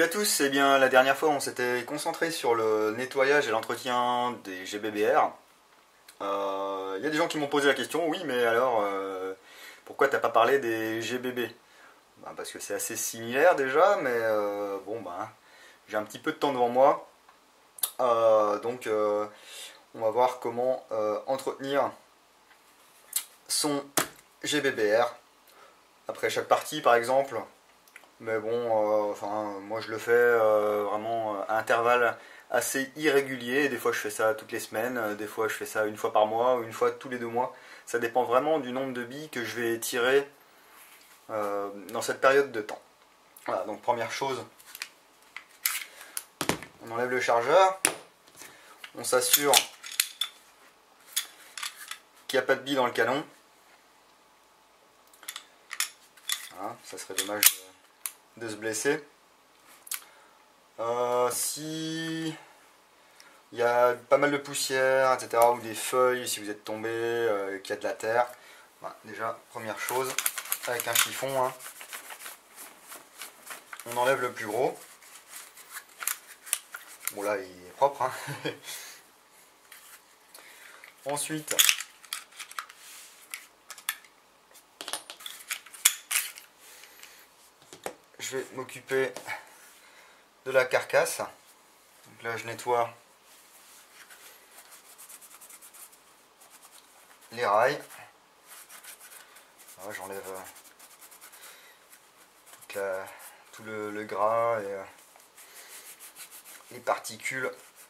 à tous, eh bien la dernière fois on s'était concentré sur le nettoyage et l'entretien des GBBR. Il y a des gens qui m'ont posé la question, oui mais alors pourquoi t'as pas parlé des GBB? Parce que c'est assez similaire déjà, mais j'ai un petit peu de temps devant moi. On va voir comment entretenir son GBBR après chaque partie par exemple. Mais bon, moi je le fais vraiment à intervalles assez irréguliers. Des fois je fais ça toutes les semaines, des fois je fais ça une fois par mois ou une fois tous les 2 mois. Ça dépend vraiment du nombre de billes que je vais tirer dans cette période de temps. Voilà, donc première chose, on enlève le chargeur, on s'assure qu'il n'y a pas de billes dans le canon. Voilà, ça serait dommage de se blesser. Si il y a pas mal de poussière, etc., ou des feuilles, si vous êtes tombé, qu'il y a de la terre, voilà, déjà, première chose, avec un chiffon, hein, on enlève le plus gros. Bon là, il est propre. Hein. Ensuite, je vais m'occuper de la carcasse. Donc là, je nettoie les rails. J'enlève tout le gras et les particules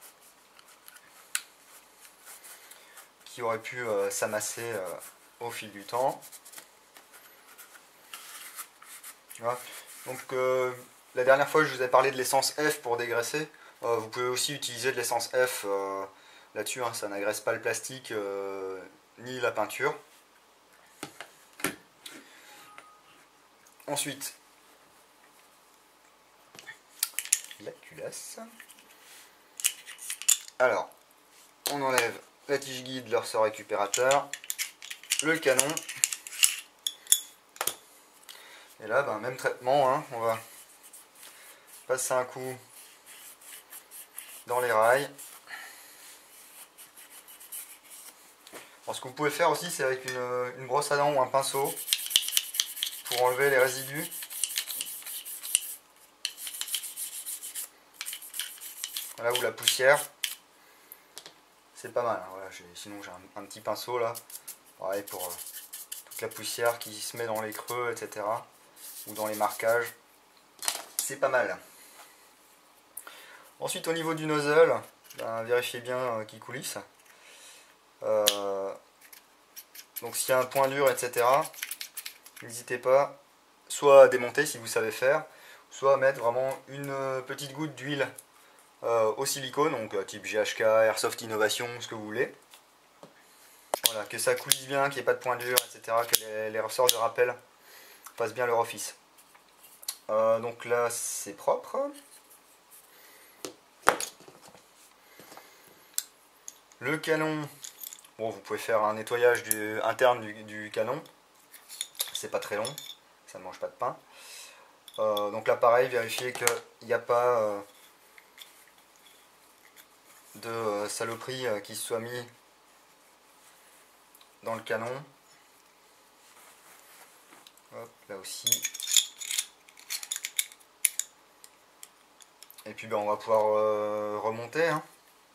qui auraient pu s'amasser au fil du temps. Voilà. Donc la dernière fois je vous ai parlé de l'essence F pour dégraisser. Vous pouvez aussi utiliser de l'essence F là-dessus, hein, ça n'agresse pas le plastique ni la peinture. Ensuite, la culasse. Alors, on enlève la tige guide, le ressort récupérateur, le canon. Et là, même traitement, hein, on va passer un coup dans les rails. Alors, ce que vous pouvez faire aussi, c'est avec une brosse à dents ou un pinceau pour enlever les résidus. Voilà, ou la poussière. C'est pas mal. Hein, voilà, sinon, j'ai un petit pinceau là. Pareil pour toute la poussière qui se met dans les creux, etc. Ou dans les marquages. C'est pas mal. Ensuite, au niveau du nozzle, vérifiez bien qu'il coulisse. Donc s'il y a un point dur, etc., n'hésitez pas soit à démonter si vous savez faire, soit à mettre vraiment une petite goutte d'huile au silicone, donc type GHK, Airsoft Innovation, ce que vous voulez. Voilà, que ça coulisse bien, qu'il n'y ait pas de point dur, etc., que les ressorts de rappel fassent bien leur office. Donc là, c'est propre. Le canon, bon, vous pouvez faire un nettoyage interne du canon. C'est pas très long, ça ne mange pas de pain. Donc là, pareil, vérifiez qu'il n'y a pas de saloperie qui se soit mis dans le canon. Hop, là aussi. Et puis on va pouvoir remonter. Hein.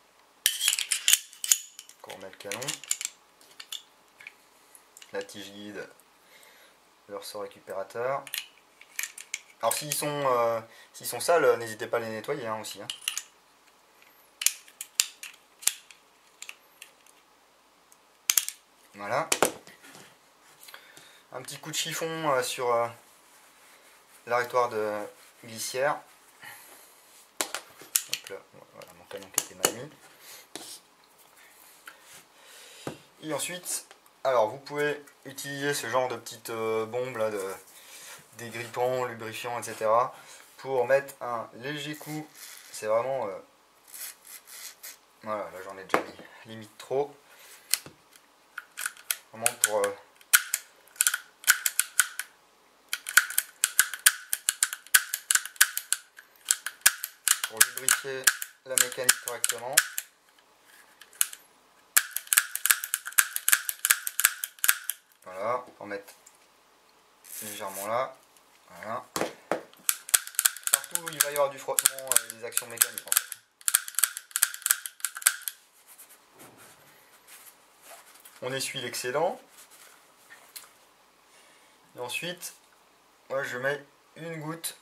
On remet le canon. La tige guide, le ressort récupérateur. Alors s'ils sont sales, n'hésitez pas à les nettoyer hein, aussi. Hein. Voilà. Un petit coup de chiffon sur l'arrêtoire de glissière. Hop là, voilà mon canon qui était mal mis. Et ensuite, alors vous pouvez utiliser ce genre de petites bombes là, dégrippants, lubrifiants, etc. pour mettre un léger coup. C'est vraiment... voilà, là j'en ai déjà mis limite trop. Vraiment pour... pour lubrifier la mécanique correctement. Voilà, on va mettre légèrement là. Voilà. Partout où il va y avoir du frottement et des actions mécaniques en fait. On essuie l'excédent. Et ensuite, moi je mets une goutte.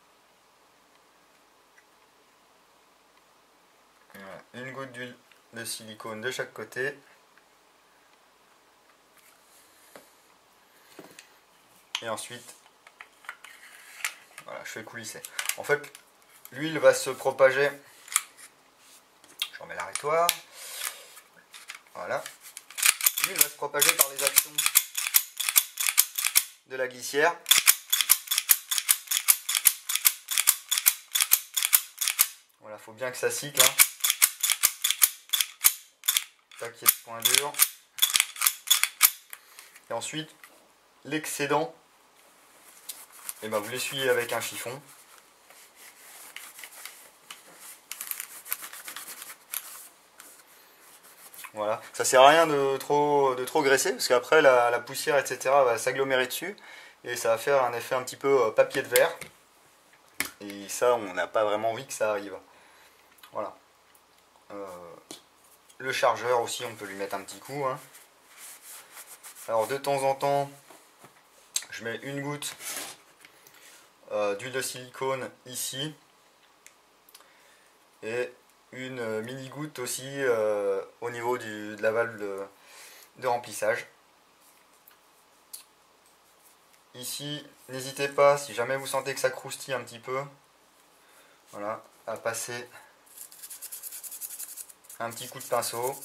Voilà, une goutte d'huile de silicone de chaque côté. Et ensuite, voilà, je fais coulisser. En fait, l'huile va se propager. Je remets l'arrêtoir. Voilà. L'huile va se propager par les actions de la glissière. Voilà, faut bien que ça cycle. Hein. Pas qu'il y ait de point dur. Et ensuite, l'excédent, et ben vous l'essuyez avec un chiffon. Voilà, ça sert à rien de trop graisser parce qu'après la poussière etc va s'agglomérer dessus et ça va faire un effet un petit peu papier de verre et ça on n'a pas vraiment envie que ça arrive. Voilà. Le chargeur aussi on peut lui mettre un petit coup. Hein. Alors de temps en temps je mets une goutte d'huile de silicone ici et une mini goutte aussi au niveau de la valve de remplissage. Ici, n'hésitez pas, si jamais vous sentez que ça croustille un petit peu, voilà, à passer un petit coup de pinceau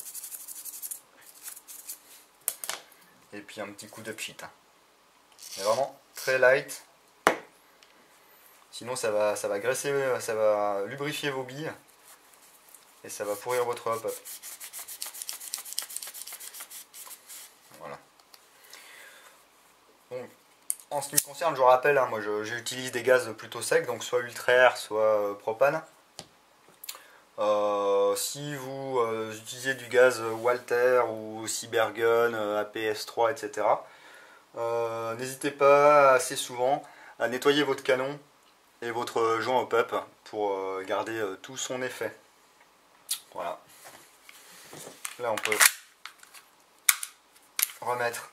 et puis un petit coup de pchit. C'est vraiment très light. Sinon ça va graisser, ça va lubrifier vos billes et ça va pourrir votre hop-up. Voilà. Donc, en ce qui me concerne, je vous rappelle, hein, moi j'utilise des gaz plutôt secs, donc soit Ultrair, soit propane. Si vous utilisez du gaz Walter ou Cybergun, APS3, etc., n'hésitez pas assez souvent à nettoyer votre canon et votre joint hop-up pour garder tout son effet. Voilà. Là on peut remettre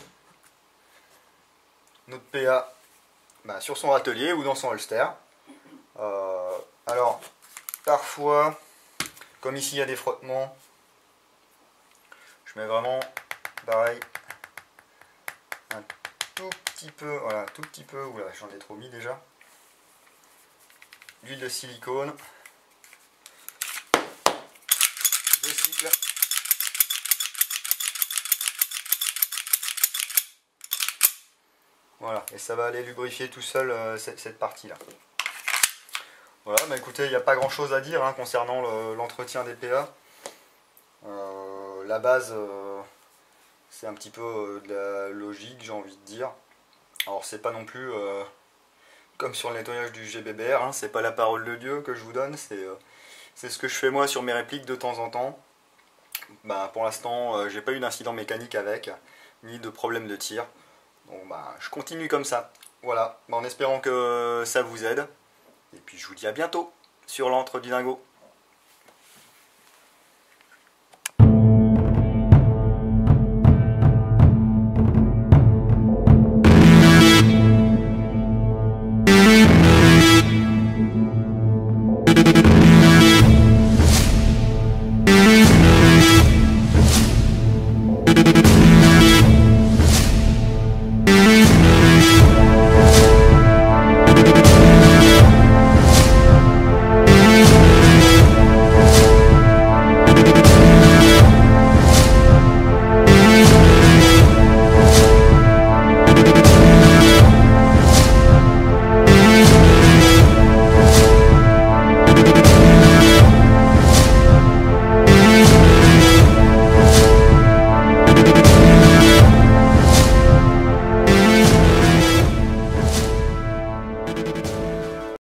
notre PA sur son râtelier ou dans son holster. Alors parfois, comme ici il y a des frottements, je mets vraiment pareil un tout petit peu, voilà, tout petit peu, oula j'en ai trop mis déjà, d'huile de silicone, je cycle. Voilà, et ça va aller lubrifier tout seul cette partie là. Voilà, bah écoutez, il n'y a pas grand chose à dire hein, concernant l'entretien des PA. La base, c'est un petit peu de la logique, j'ai envie de dire. Alors c'est pas non plus comme sur le nettoyage du GBBR, hein, c'est pas la parole de Dieu que je vous donne, c'est ce que je fais moi sur mes répliques de temps en temps. Bah, pour l'instant, j'ai pas eu d'incident mécanique avec, ni de problème de tir. Donc bah, je continue comme ça. Voilà, en espérant que ça vous aide. Et puis je vous dis à bientôt sur l'antre du dingo.